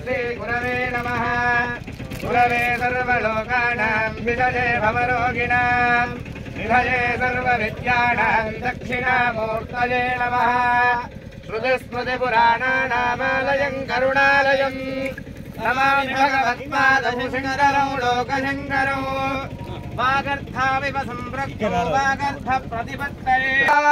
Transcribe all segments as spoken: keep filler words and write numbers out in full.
श्री गुरवे नमः। गुरवे सर्वलोकानां भिषजे भवरोगिणां निधये सर्वविद्यानां दक्षिणामूर्तये नमः। श्रुतिस्मृतिपुराणानामालयं करुणालयं नमामि भगवत्पादभूषणरौ लोकशङ्करौ। वागर्थाविव सम्पृक्तो वागर्थप्रतिपत्तये।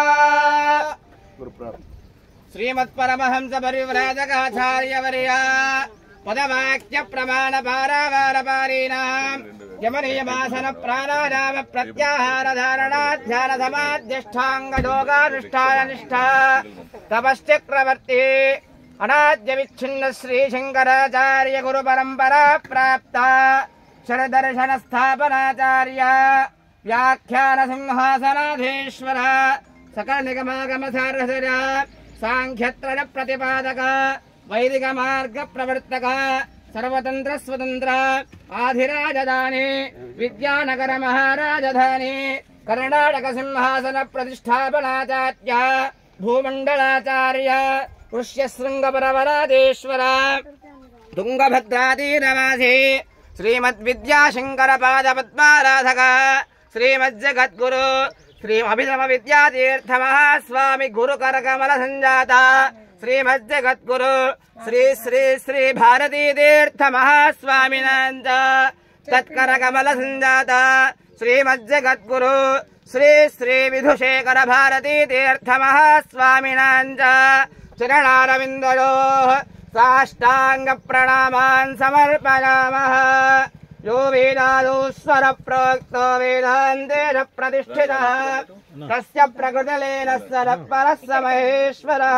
श्रीमत्परमहंस परिव्राजकाचार्यवर्या पदवाक्य प्रमाण पारावारपारीणां यमनियमासन प्राणायाम प्रत्याहार धारणा ध्यान समाधिष्ठांग योगानुष्ठान निष्ठा तपश्चक्रवर्ती अनाद्य विच्छिन्न श्री शंकराचार्य गुरु परंपरा प्राप्ता शरदर्शन स्थापनाचार्य व्याख्यान सिंहासनाधीश्वर सकल निगमागम सारथर्य सांख्यत्रय प्रतिपादक वैदिक मार्ग प्रवर्तक सर्वतंत्र स्वतंत्र आधिराजधानी विद्यानगर महाराजधानी कर्नाटक सिंहासन प्रतिष्ठापनाचार्य भूमंडलाचार्य ऋष्यशृंगपरवरादेश्वर तुंगभद्रातीरवासी श्रीमद्विद्याशंकर पाद पद्माराधक श्रीमज्जगद्गुरु श्री अभिनव विद्यातीर्थ महास्वामी गुरु करकमल संजाता श्रीमज्जगद्गुरु श्री श्री श्री भारती तीर्थ महास्वामिनांच तत्करकमल संजाता श्रीमज्जगद्गुरु श्री श्री विधुशेखर भारती तीर्थ महास्वामिनांच चरणारविंदयोः साष्टांग प्रणामान् समर्पयामः। यो वेदादो स्वर प्रोक्तो वेदान्तेन प्रतिष्ठितः तस्य प्रकृतिलीन स्वर परः स महेश्वरः।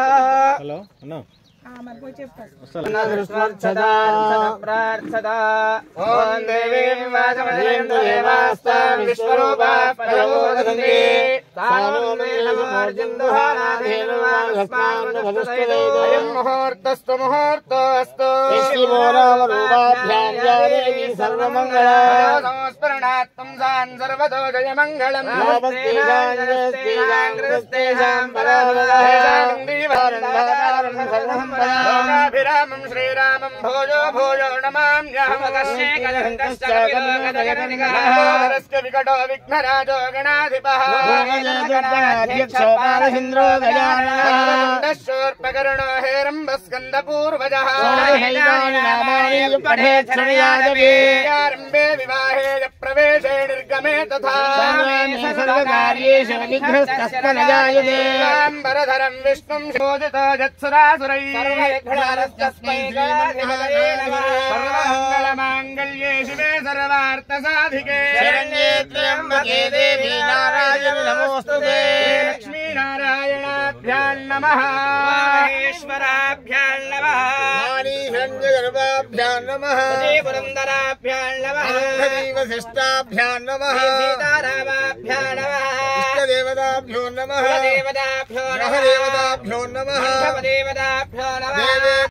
प्रार्थदा ओम देवीं वाचमनीं देवास्तां विश्वरूपाः प्रबोधन्ति तानो मे नमोर्जुन्दुहानाधीनवास्मानुभवस्तु अयं मुहूर्तस्तु मुहूर्तोऽस्तु शिवोरावरूपाभ्यां या देवी सर्वमङ्गला संस्मरणात्तं सान् सर्वतो जयमङ्गलम् नमस्तेजां परावदां दीवारं सर्वं लोकाभिरामं श्रीरामं भोजो भोजो नमाम्यहमगस्येकदन्तश्च विकटो विघ्नराजो गणाधिपः बालचन्द्रो गजाननशूर्पकर्णो हेरम्बस्कन्दपूर्वजः आरम्भे विवाहे प्रवेशे निर्गमे तथा सर्वकार्येषु विघ्नस्तस्य न जायते वरधरं विष्णुं शोधितो जत्सुरासुरैः सर्वमङ्गलमाङ्गल्ये शिवे सर्वार्थसाधिके शरण्ये त्र्यम्बके देवी नारायणि नमोऽस्तुते। लक्ष्मीनारायणाभ्यां नमः महेश्वराभ्यां नमः वाणीशङ्करगर्भाभ्यां नमः पुरन्दराभ्यां नमः वसिष्ठाभ्यां नमः सीतारामाभ्यां नमः इष्टदेवताभ्यो नमः देवताभ्यो नमः देवताभ्यो नमः देवताभ्यो नमः।